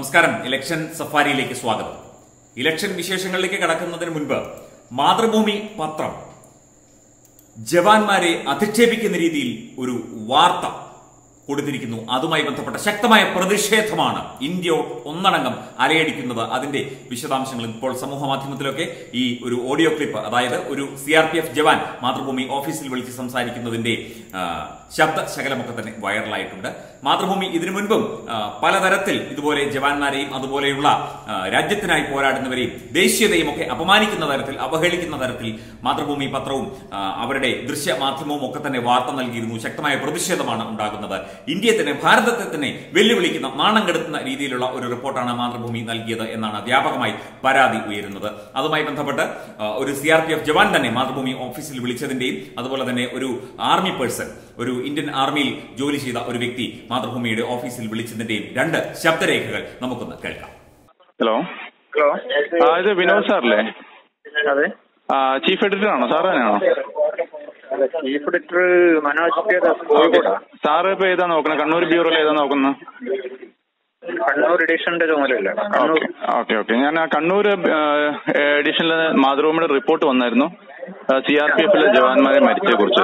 നമസ്കാരം. ഇലക്ഷൻ സഫാരിയിലേക്ക് സ്വാഗതം. ഇലക്ഷൻ വിശേഷങ്ങളിലേക്ക് കടക്കുന്നതിന് മുൻപ് മാതൃഭൂമി പത്രം ജവാന്മാരെ അധിക്ഷേപിക്കുന്ന രീതിയിൽ ഒരു വാർത്ത കൊടുത്തിരിക്കുന്നു. അതുമായി ബന്ധപ്പെട്ട ശക്തമായ പ്രതിഷേധമാണ് ഇന്ത്യ ഒന്നടങ്കം അലയടിക്കുന്നത്. അതിന്റെ വിശദാംശങ്ങൾ ഇപ്പോൾ സമൂഹ മാധ്യമത്തിലൊക്കെ ഈ ഒരു ഓഡിയോ ക്ലിപ്പ്, അതായത് ഒരു CRPF ജവാൻ മാതൃഭൂമി ഓഫീസിൽ വിളിച്ച് സംസാരിക്കുന്നതിന്റെ ശബ്ദ ശകലമൊക്കെ തന്നെ വൈറലായിട്ടുണ്ട്. മാതൃഭൂമി ഇതിനു മുൻപും പലതരത്തിൽ ഇതുപോലെ ജവാന്മാരെയും അതുപോലെയുള്ള രാജ്യത്തിനായി പോരാടുന്നവരെയും ദേശീയതയും ഒക്കെ അപമാനിക്കുന്ന തരത്തിൽ, അവഹേളിക്കുന്ന തരത്തിൽ മാതൃഭൂമി പത്രവും അവരുടെ ദൃശ്യ മാധ്യമവും ഒക്കെ തന്നെ വാർത്ത നൽകിയിരുന്നു. ശക്തമായ പ്രതിഷേധമാണ് ഉണ്ടാകുന്നത്. ഇന്ത്യയെ തന്നെ, ഭാരതത്തെ തന്നെ വെല്ലുവിളിക്കുന്ന, നാണം കെടുത്തുന്ന രീതിയിലുള്ള ഒരു റിപ്പോർട്ടാണ് മാതൃഭൂമി നൽകിയത് എന്നാണ് വ്യാപകമായി പരാതി ഉയരുന്നത്. അതുമായി ബന്ധപ്പെട്ട് ഒരു CRPF ജവാൻ തന്നെ മാതൃഭൂമി ഓഫീസിൽ വിളിച്ചതിന്റെയും അതുപോലെ തന്നെ ഒരു ആർമി പേഴ്സൺ, ഒരു ഇന്ത്യൻ ആർമിയിൽ ജോലി ചെയ്ത ഒരു വ്യക്തി മാതൃഭൂമിയുടെ ഓഫീസിൽ വിളിച്ചതിന്റെയും രണ്ട് ശബ്ദരേഖകൾ നമുക്കൊന്ന് കേൾക്കാം. ഹലോ ഇത് വിനോദ് സാറല്ലേ? അതെ. ചീഫ് എഡിറ്റർ ആണോ? സാർ തന്നെയാണോ? Chief editor Manoj. സാറ് ഇപ്പൊ ഏതാ നോക്കുന്നത്? കണ്ണൂർ ബ്യൂറോയിൽ ഏതാ നോക്കുന്നത്? കണ്ണൂർ എഡിഷന്റെ ചുമതലയല്ല. ഓക്കെ. ഞാൻ കണ്ണൂർ എഡിഷനിൽ മാതൃഭൂമിയുടെ റിപ്പോർട്ട് വന്നായിരുന്നു CRPFലെ ജവാന്മാരെ മരിച്ചതിനെ കുറിച്ച്.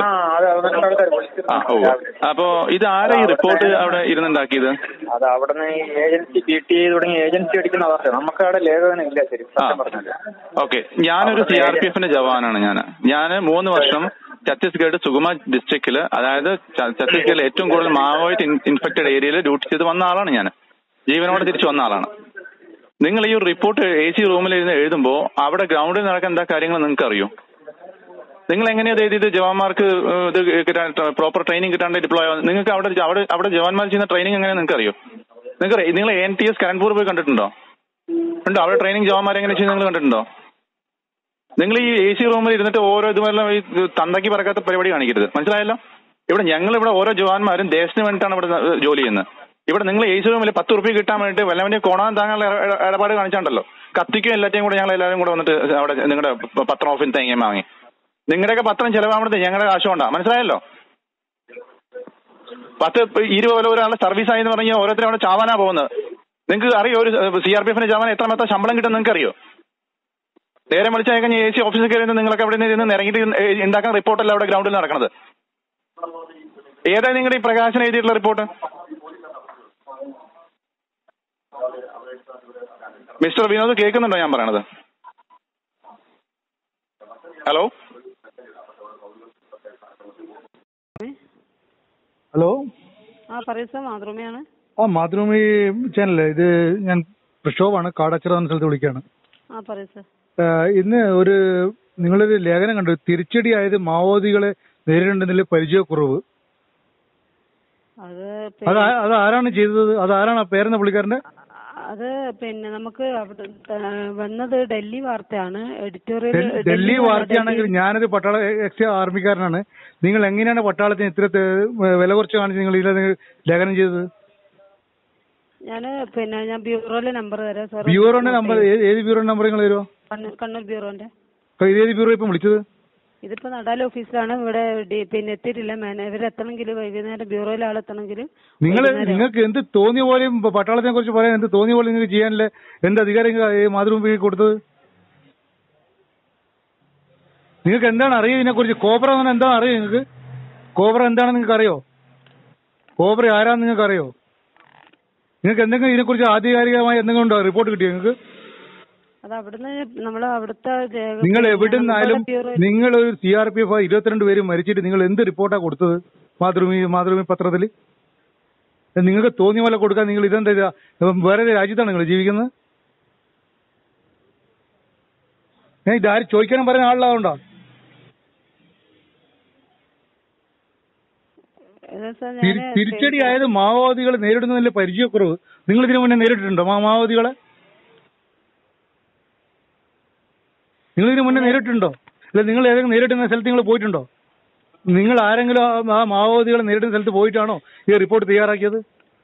അപ്പോ ഇത് ആരാ ഈ റിപ്പോർട്ട് അവിടെ ഇരുന്നുണ്ടാക്കിയത്? അത് അവിടുന്ന് ഏജൻസി PTI തുടങ്ങിയ ഏജൻസി അടിക്കുന്ന അവസ്ഥ. നമുക്ക് അവിടെ ലേഖനം ഇല്ല. ശരി. ഓക്കെ. ഞാനൊരു CRPFന്റെ ജവാനാണ്. ഞാൻ 3 വർഷം ഛത്തീസ്ഗഡ് സുഗമ ഡിസ്ട്രിക്റ്റില്, അതായത് ഛത്തീസ്ഗഡിൽ ഏറ്റവും കൂടുതൽ മാവോയിസ്റ്റ് ഇൻഫെക്റ്റഡ് ഏരിയയിൽ ഡ്യൂട്ടി ചെയ്ത് വന്ന ആളാണ്. ഞാൻ ജീവനോടെ തിരിച്ചു വന്ന ആളാണ്. നിങ്ങൾ ഈ ഒരു റിപ്പോർട്ട് AC റൂമിൽ ഇരുന്ന് എഴുതുമ്പോൾ അവിടെ ഗ്രൗണ്ടിൽ നടക്കുന്ന എന്താ കാര്യങ്ങൾ നിങ്ങൾക്ക് അറിയോ? നിങ്ങൾ എങ്ങനെയാ എഴുതിയത്? ജവാന്മാർക്ക് ഇത് പ്രോപ്പർ ട്രെയിനിങ് കിട്ടാണ്ട് ഡിപ്ലോയ് നിങ്ങൾക്ക് അവിടെ ജവാന്മാർ ചെയ്യുന്ന ട്രെയിനിങ് എങ്ങനെയാ നിങ്ങൾക്ക് അറിയോ? നിങ്ങൾ ANTS കരൺപൂർ പോയി കണ്ടിട്ടുണ്ടോ? ഉണ്ടോ? അവിടെ ട്രെയിനിങ് ജവാന്മാരെ എങ്ങനെ ചെയ്യുന്നത് നിങ്ങൾ കണ്ടിട്ടുണ്ടോ? നിങ്ങൾ ഈ AC റൂമിൽ ഇരുന്നിട്ട് ഓരോ ഇതുമെല്ലാം ഈ തന്തയ്ക്ക് പറക്കാത്ത പരിപാടി കാണിക്കരുത്. മനസ്സിലായല്ലോ? ഇവിടെ ഓരോ ജവാന്മാരും ദേശത്തിന് വേണ്ടിയിട്ടാണ് ഇവിടെ ജോലി ചെയ്യുന്നത്. ഇവിടെ നിങ്ങൾ AC റൂമിൽ 10 ഉറുപ്പിക കിട്ടാൻ വേണ്ടിയിട്ട് വല്ലവന്റെ കോണാൻ താങ്കളുടെ ഇടപാട് കാണിച്ചാണ്ടല്ലോ. കത്തിക്കും എല്ലാറ്റേയും കൂടെ ഞങ്ങൾ എല്ലാവരും കൂടെ വന്നിട്ട് അവിടെ നിങ്ങളുടെ പത്രം ഓഫീസിൽ തേങ്ങ വാങ്ങി. നിങ്ങളുടെയൊക്കെ പത്രം ചെലവാകുന്നത് ഞങ്ങളുടെ കാശ് കൊണ്ടാ. മനസ്സിലായല്ലോ? 10-20 ഒരാളുടെ സർവീസ് ആയി എന്ന് പറഞ്ഞാൽ ഓരോരുത്തരും അവിടെ ചാവാനാ പോകുന്നത്. നിങ്ങൾക്ക് അറിയോ ഒരു CRPFന്റെ ജവാൻ എത്ര ശമ്പളം കിട്ടും നിങ്ങൾക്ക് അറിയോ? നേരെ വിളിച്ചാൽ കഴിഞ്ഞാൽ AC ഓഫീസിൽ കയറി നിങ്ങളൊക്കെ അവിടെ നിന്ന് ഇറങ്ങിയിട്ട് ഉണ്ടാക്കുന്ന റിപ്പോർട്ടല്ല അവിടെ ഗ്രൗണ്ടിൽ നടക്കുന്നത്. ഏതാ നിങ്ങളുടെ ഈ പ്രകാശനം എഴുതിയിട്ടുള്ള റിപ്പോർട്ട്? മിസ്റ്റർ വിനോദ് കേൾക്കുന്നുണ്ടോ ഞാൻ പറയണത്? Hello hello. പറയൂ സാർ. മാതൃഭൂമിയാണ്. മാതൃഭൂമി ചാനലേ ഇത്? ഞാൻ പ്രക്ഷോഭാണ്, കാടാച്ചിറ എന്ന സ്ഥലത്ത് വിളിക്കുകയാണ്. പറയൂ സാർ. ഇന്ന് നിങ്ങളൊരു ലേഖനം കണ്ടു, തിരിച്ചടിയായത് മാവോവാദികളെ നേരിടേണ്ടതിൽ പരിചയക്കുറവ്. അത് ആരാണ് ചെയ്തത്? അത് ആരാണ്? ആ പേരെന്ന പുള്ളിക്കാരന്റെ? അത് നമുക്ക് വന്നത് ഡൽഹി വാർത്തയാണ്. എഡിറ്റോറിയൽ ഡൽഹി വാർത്തയാണെങ്കിൽ ഞാനൊരു പട്ടാള എക്സ് ആർമിക്കാരനാണ്. നിങ്ങൾ എങ്ങനെയാണ് പട്ടാളത്തിന് ഇത്ര വില കുറച്ച് കാണിച്ച് നിങ്ങൾ ഇതിൽ ലേഖനം ചെയ്തത്? ഞാൻ ബ്യൂറോയിലെ നമ്പർ തരാം സാർ. ബ്യൂറോന്റെ നമ്പർ? ഏത് ബ്യൂറോന്റെ നമ്പർ നിങ്ങൾ തരുമോ? കണ്ണൂർ ബ്യൂറോന്റെ. ഏത് ബ്യൂറോ ഇപ്പം വിളിച്ചത്? ഇതിപ്പോ നടാൽ ഓഫീസിലാണ്. ഇവിടെ എത്തിയിട്ടില്ല. ഇവരെത്തണമെങ്കിൽ വൈകുന്നേരം ബ്യൂറോയിൽ ആളെത്തണമെങ്കിൽ. നിങ്ങൾക്ക് എന്ത് തോന്നിയ പോലെയും പട്ടാളത്തിനെ കുറിച്ച് പറയാൻ എന്ത് തോന്നിയ പോലെ നിങ്ങൾക്ക് ചെയ്യാനില്ല. എന്ത് അധികാരം മാതൃഭൂമി കൊടുത്തത്? നിങ്ങൾക്ക് എന്താണ് അറിയുക ഇതിനെ കുറിച്ച്? കോബ്ര എന്ന് പറഞ്ഞാൽ എന്താണ് അറിയോ നിങ്ങൾക്ക്? കോബ്ര എന്താണെന്ന് നിങ്ങൾക്ക് അറിയോ? കോബ്ര ആരാന്ന് നിങ്ങൾക്ക് അറിയോ? നിങ്ങൾക്ക് എന്തെങ്കിലും ഇതിനെക്കുറിച്ച് ആധികാരികമായി എന്തെങ്കിലും ഉണ്ടോ? റിപ്പോർട്ട് കിട്ടിയോ നിങ്ങൾക്ക്? നിങ്ങൾ എവിടുന്നായാലും നിങ്ങൾ ഒരു CRPF 22 പേര് മരിച്ചിട്ട് നിങ്ങൾ എന്ത് റിപ്പോർട്ടാ കൊടുത്തത് മാതൃഭൂമി പത്രത്തിൽ? നിങ്ങൾക്ക് തോന്നിയ പോലെ കൊടുക്കാൻ നിങ്ങൾ ഇതെന്താ വേറെ രാജ്യത്താണ് നിങ്ങൾ ജീവിക്കുന്നത്? ഇതാരും ചോദിക്കാനും പറയുന്ന ആളിലാവുണ്ടോ? തിരിച്ചടിയായത് മാവോവാദികളെ നേരിടുന്നതിന്റെ പരിചയക്കുറവ്. നിങ്ങൾ ഇതിനു മുന്നേ നേരിട്ടിട്ടുണ്ടോ മാവോവാദികളെ? നിങ്ങൾ ഇതിനു മുന്നേ നേരിട്ടുണ്ടോ? അല്ല, നിങ്ങൾ ഏതെങ്കിലും നേരിടുന്ന സ്ഥലത്ത് നിങ്ങൾ പോയിട്ടുണ്ടോ? നിങ്ങൾ ആരെങ്കിലും ആ മാവോവാദികളെ നേരിടുന്ന സ്ഥലത്ത് പോയിട്ടാണോ ഈ റിപ്പോർട്ട് തയ്യാറാക്കിയത്?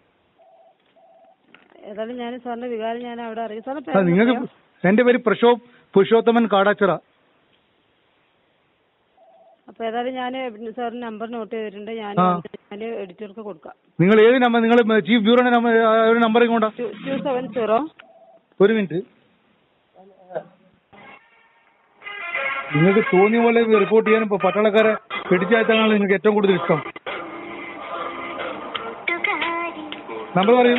നിങ്ങൾക്ക് എന്റെ പേര് പുരുഷോത്തമൻ കാടാച്ചിറ. അപ്പൊ ഏതായാലും ഞാൻ സാറിന് നമ്പർ നോട്ട് ചെയ്തിട്ടുണ്ട്. ഞാൻ എഡിറ്റർക്ക് കൊടുക്കാം. നിങ്ങൾ ഏത് നമ്പർ, നിങ്ങൾ ചീഫ് ബ്യൂറോയുടെ നമ്പർ, ഒരു നമ്പർ കൊണ്ടാ 270. ഒരു മിനിറ്റ്. നിങ്ങൾക്ക് തോന്നിയ പോലെ റിപ്പോർട്ട് ചെയ്യാനും ഇപ്പൊ പട്ടാളക്കാരെ പിടിച്ചയച്ചാണ് നിങ്ങൾക്ക് ഏറ്റവും കൂടുതൽ ഇഷ്ടം. നമ്പർ പറയൂ.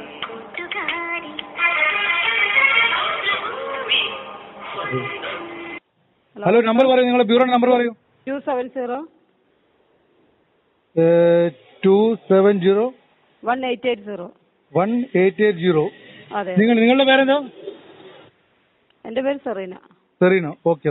ഹലോ, നമ്പർ പറയൂ, നിങ്ങളുടെ ബ്യൂറോയുടെ നമ്പർ പറയൂ. 270 270 1880. 1880. അതെ. നിങ്ങളുടെ പേരെന്താ? എന്റെ പേര് സെറീന. സെറീന. ഓക്കെ.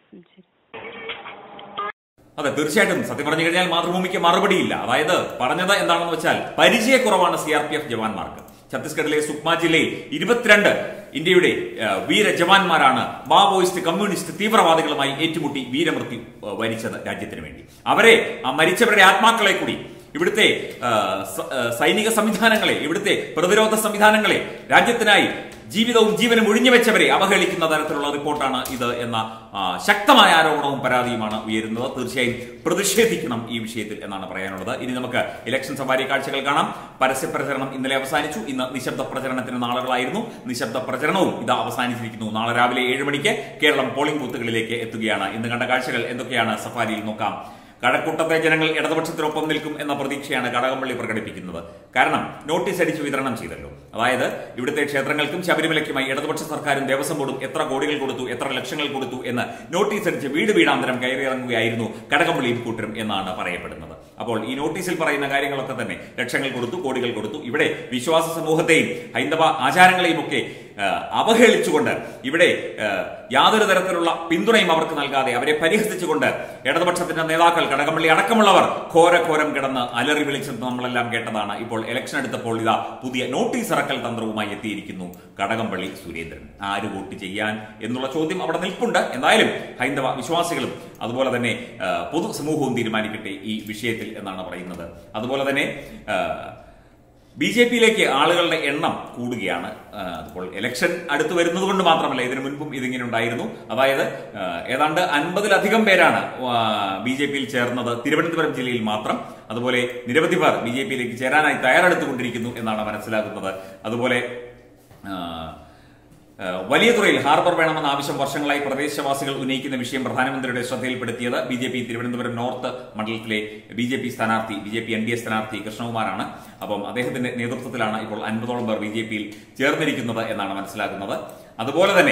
അതെ, തീർച്ചയായിട്ടും സത്യം പറഞ്ഞു കഴിഞ്ഞാൽ മാതൃഭൂമിക്ക് മറുപടിയില്ല. അതായത് പറഞ്ഞത് എന്താണെന്ന് വെച്ചാൽ പരിചയക്കുറവാണ് CRPF ജവാന്മാർക്ക്. ഛത്തീസ്ഗഡിലെ സുക്മ ജില്ലയിൽ 22 ഇന്ത്യയുടെ വീര ജവാന്മാരാണ് മാവോയിസ്റ്റ് കമ്മ്യൂണിസ്റ്റ് തീവ്രവാദികളുമായി ഏറ്റുമുട്ടി വീരമൃത്യു വരിച്ചത് രാജ്യത്തിന് വേണ്ടി. അവരെ, ആ മരിച്ചവരുടെ ആത്മാക്കളെ കൂടി ഇവിടുത്തെ സൈനിക സംവിധാനങ്ങളെ, ഇവിടുത്തെ പ്രതിരോധ സംവിധാനങ്ങളെ, രാജ്യത്തിനായി ജീവിതവും ജീവനും ഒഴിഞ്ഞുവെച്ചവരെ അവഹേളിക്കുന്ന തരത്തിലുള്ള റിപ്പോർട്ടാണ് ഇത് എന്ന ശക്തമായ ആരോപണവും പരാതിയുമാണ് ഉയരുന്നത്. തീർച്ചയായും പ്രതിഷേധിക്കണം ഈ വിഷയത്തിൽ എന്നാണ് പറയാനുള്ളത്. ഇനി നമുക്ക് ഇലക്ഷൻ സവാരി കാഴ്ചകൾ കാണാം. പരസ്യ പ്രചരണം ഇന്നലെ അവസാനിച്ചു. ഇന്ന് നിശബ്ദ പ്രചരണത്തിന് നാളുകളായിരുന്നു. നിശബ്ദ പ്രചരണവും ഇത് അവസാനിച്ചിരിക്കുന്നു. നാളെ രാവിലെ 7 മണിക്ക് കേരളം പോളിംഗ് ബൂത്തുകളിലേക്ക് എത്തുകയാണ്. ഇന്ന് കണ്ട കാഴ്ചകൾ എന്തൊക്കെയാണ് സഫാരിയിൽ നോക്കാം. കഴക്കൂട്ടത്തെ ജനങ്ങൾ ഇടതുപക്ഷത്തിനൊപ്പം നിൽക്കും എന്ന പ്രതീക്ഷയാണ് കടകംപള്ളി പ്രകടിപ്പിക്കുന്നത്. കാരണം നോട്ടീസ് അടിച്ച് വിതരണം ചെയ്തല്ലോ. അതായത് ഇവിടുത്തെ ക്ഷേത്രങ്ങൾക്കും ശബരിമലയ്ക്കുമായി ഇടതുപക്ഷ സർക്കാരും ദേവസ്വം ബോർഡും എത്ര കോടികൾ കൊടുത്തു, എത്ര ലക്ഷങ്ങൾ കൊടുത്തു എന്ന് നോട്ടീസ് അടിച്ച് വീട് വീടാന്തരം കയറിയിറങ്ങുകയായിരുന്നു കടകംപള്ളിയും കൂട്ടരും എന്നാണ് പറയപ്പെടുന്നത്. അപ്പോൾ ഈ നോട്ടീസിൽ പറയുന്ന കാര്യങ്ങളൊക്കെ തന്നെ ലക്ഷങ്ങൾ കൊടുത്തു, കോടികൾ കൊടുത്തു. ഇവിടെ വിശ്വാസ സമൂഹത്തെയും ഹൈന്ദവ ആചാരങ്ങളെയും ഒക്കെ അവഹേളിച്ചുകൊണ്ട്, ഇവിടെ യാതൊരു തരത്തിലുള്ള പിന്തുണയും അവർക്ക് നൽകാതെ അവരെ പരിഹസിച്ചുകൊണ്ട് ഇടതുപക്ഷത്തിന്റെ നേതാക്കൾ, കടകംപള്ളി അടക്കമുള്ളവർ ഘോരഘോരം കിടന്ന് അലറി വിളിച്ചത് നമ്മളെല്ലാം കേട്ടതാണ്. ഇപ്പോൾ ഇലക്ഷൻ എടുത്തപ്പോൾ ഇതാ പുതിയ നോട്ടീസ് ഇറക്കൽ തന്ത്രവുമായി എത്തിയിരിക്കുന്നു കടകംപള്ളി സുരേന്ദ്രൻ. ആര് വോട്ട് ചെയ്യാൻ എന്നുള്ള ചോദ്യം അവിടെ നിൽപ്പുണ്ട്. എന്തായാലും ഹൈന്ദവ വിശ്വാസികളും അതുപോലെ തന്നെ പൊതുസമൂഹവും തീരുമാനിക്കട്ടെ ഈ വിഷയത്തിൽ എന്നാണ് പറയുന്നത്. അതുപോലെ തന്നെ BJPയിലേക്ക് ആളുകളുടെ എണ്ണം കൂടുകയാണ്. അപ്പോൾ ഇലക്ഷൻ അടുത്തു വരുന്നത് കൊണ്ട് മാത്രമല്ല, ഇതിനു മുൻപും ഇതിങ്ങനെ ഉണ്ടായിരുന്നു. അതായത് ഏതാണ്ട് 50-ലധികം പേരാണ് BJPയിൽ ചേർന്നത് തിരുവനന്തപുരം ജില്ലയിൽ മാത്രം. അതുപോലെ നിരവധി പേർ BJPയിലേക്ക് ചേരാനായി തയ്യാറെടുത്തുകൊണ്ടിരിക്കുന്നു എന്നാണ് മനസ്സിലാക്കുന്നത്. അതുപോലെ വലിയ തുറയിൽ ഹാർബർ വേണമെന്ന ആവശ്യം വർഷങ്ങളായി പ്രദേശവാസികൾ ഉന്നയിക്കുന്ന വിഷയം പ്രധാനമന്ത്രിയുടെ ശ്രദ്ധയിൽപ്പെടുത്തിയത് BJP തിരുവനന്തപുരം നോർത്ത് മണ്ഡലത്തിലെ BJP സ്ഥാനാർത്ഥി, BJP NDA സ്ഥാനാർത്ഥി കൃഷ്ണകുമാറാണ്. അപ്പം അദ്ദേഹത്തിന്റെ നേതൃത്വത്തിലാണ് ഇപ്പോൾ 50ഓളം പേർ BJPയിൽ ചേർന്നിരിക്കുന്നത് എന്നാണ് മനസ്സിലാക്കുന്നത്. അതുപോലെ തന്നെ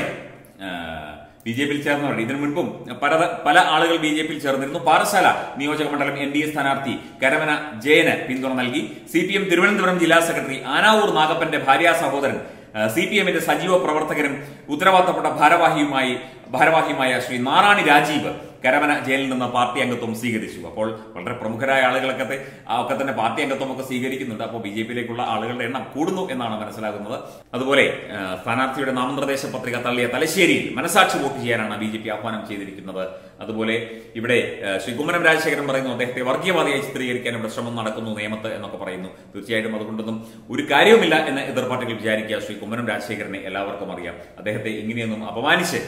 BJPയിൽ ചേർന്നവർ ഇതിനു മുൻപും പല ആളുകൾ BJPയിൽ ചേർന്നിരുന്നു. പാറശാല നിയോജക മണ്ഡലം NDA സ്ഥാനാർത്ഥി കരമന ജയന് പിന്തുണ നൽകി. CPM തിരുവനന്തപുരം ജില്ലാ സെക്രട്ടറി ആനാവൂർ നാഗപ്പന്റെ ഭാര്യാ സഹോദരൻ, CPMന്റെ സജീവ പ്രവർത്തകരും ഉത്തരവാദിത്തപ്പെട്ട ഭാരവാഹിയുമായ ശ്രീ നാറാണി രാജീവ് കരമന ജയിലിൽ നിന്ന് പാർട്ടി അംഗത്വം സ്വീകരിച്ചു. അപ്പോൾ വളരെ പ്രമുഖരായ ആളുകളൊക്കെ തന്നെ പാർട്ടി അംഗത്വം ഒക്കെ സ്വീകരിക്കുന്നുണ്ട്. അപ്പോൾ BJPയിലേക്കുള്ള ആളുകളുടെ എണ്ണം കൂടുന്നു എന്നാണ് മനസ്സിലാകുന്നത്. അതുപോലെ സ്ഥാനാർത്ഥിയുടെ നാമനിർദ്ദേശ പത്രിക തള്ളിയ തലശ്ശേരിയിൽ മനസാക്ഷി വോട്ട് ചെയ്യാനാണ് BJP ആഹ്വാനം ചെയ്തിരിക്കുന്നത്. അതുപോലെ ഇവിടെ ശ്രീ കുമ്മനം രാജശേഖരൻ പറയുന്നു അദ്ദേഹത്തെ വർഗീയവാദിയായി ചിത്രീകരിക്കാൻ ഇവിടെ ശ്രമം നടക്കുന്നു നിയമത്ത് എന്നൊക്കെ പറയുന്നു. തീർച്ചയായിട്ടും അതുകൊണ്ടൊന്നും ഒരു കാര്യവുമില്ല എന്ന് എതിർ പാർട്ടികൾ വിചാരിക്കുക. ശ്രീ കുമ്മനം രാജശേഖരനെ എല്ലാവർക്കും അറിയാം. അദ്ദേഹത്തെ ഇങ്ങനെയൊന്നും അപമാനിച്ച്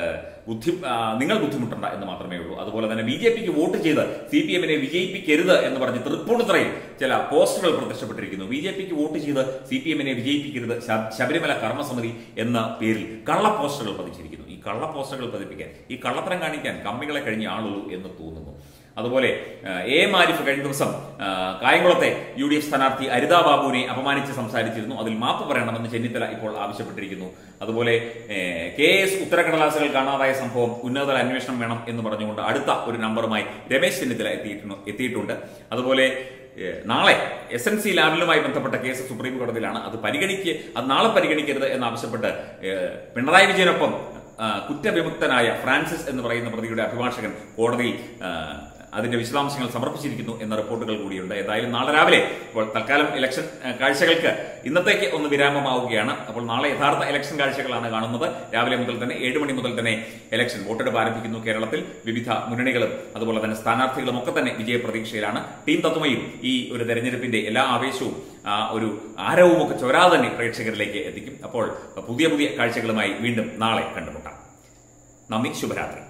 നിങ്ങൾ ബുദ്ധിമുട്ടണ്ട എന്ന് മാത്രമേ ഉള്ളൂ. അതുപോലെ തന്നെ BJPക്ക് വോട്ട് ചെയ്ത് CPMനെ വിജയിപ്പിക്കരുത് എന്ന് പറഞ്ഞ് തൃപ്പൂണിത്തുറയിൽ ചില പോസ്റ്ററുകൾ പ്രത്യക്ഷപ്പെട്ടിരിക്കുന്നു. BJPക്ക് വോട്ട് ചെയ്ത് CPMനെ വിജയിപ്പിക്കരുത്, ശബരിമല കർമ്മസമിതി എന്ന പേരിൽ കള്ള പോസ്റ്ററുകൾ പതിച്ചിരിക്കുന്നു. ഈ കള്ള പോസ്റ്ററുകൾ പതിപ്പിക്കാൻ, ഈ കള്ളത്തരം കാണിക്കാൻ കമ്മികളെ കഴിഞ്ഞ ആളുള്ളൂ എന്ന് തോന്നുന്നു. അതുപോലെ AM ആരിഫ് കഴിഞ്ഞ ദിവസം കായംകുളത്തെ UDF സ്ഥാനാർത്ഥി അരിതാ ബാബുവിനെ അപമാനിച്ച് സംസാരിച്ചിരുന്നു. അതിൽ മാപ്പ് പറയണമെന്ന് ചെന്നിത്തല ഇപ്പോൾ ആവശ്യപ്പെട്ടിരിക്കുന്നു. അതുപോലെ KS ഉത്തരക്കടലാസുകൾ കാണാതായ സംഭവം ഉന്നതതല അന്വേഷണം വേണം എന്ന് പറഞ്ഞുകൊണ്ട് അടുത്ത ഒരു നമ്പറുമായി രമേശ് ചെന്നിത്തല എത്തിയിട്ടുണ്ട്. അതുപോലെ നാളെ SNC ലാബിലുമായി ബന്ധപ്പെട്ട കേസ് സുപ്രീം കോടതിയിലാണ്. അത് നാളെ പരിഗണിക്കരുത് എന്നാവശ്യപ്പെട്ട് പിണറായി വിജയനൊപ്പം കുറ്റവിമുക്തനായ ഫ്രാൻസിസ് എന്ന് പറയുന്ന പ്രതിയുടെ അഭിഭാഷകൻ കോടതിയിൽ അതിന്റെ വിശദാംശങ്ങൾ സമർപ്പിച്ചിരിക്കുന്നു എന്ന റിപ്പോർട്ടുകൾ കൂടിയുണ്ട്. ഏതായാലും നാളെ രാവിലെ, ഇപ്പോൾ തൽക്കാലം ഇലക്ഷൻ കാഴ്ചകൾക്ക് ഇന്നത്തേക്ക് ഒന്ന് വിരാമമാവുകയാണ്. അപ്പോൾ നാളെ യഥാർത്ഥ ഇലക്ഷൻ കാഴ്ചകളാണ് കാണുന്നത്. രാവിലെ മുതൽ തന്നെ 7 മണി മുതൽ തന്നെ ഇലക്ഷൻ വോട്ടെടുപ്പ് ആരംഭിക്കുന്നു. കേരളത്തിൽ വിവിധ മുന്നണികളും അതുപോലെ തന്നെ സ്ഥാനാർത്ഥികളും ഒക്കെ തന്നെ വിജയപ്രതീക്ഷയിലാണ്. ടീം തത്വമയും ഈ ഒരു തെരഞ്ഞെടുപ്പിന്റെ എല്ലാ ആവേശവും ഒരു ആരവവും ഒക്കെ ചോരാതെ തന്നെ പ്രേക്ഷകരിലേക്ക് എത്തിക്കും. അപ്പോൾ പുതിയ കാഴ്ചകളുമായി വീണ്ടും നാളെ കണ്ടുമുട്ടാം. നന്ദി, ശുഭരാത്രി.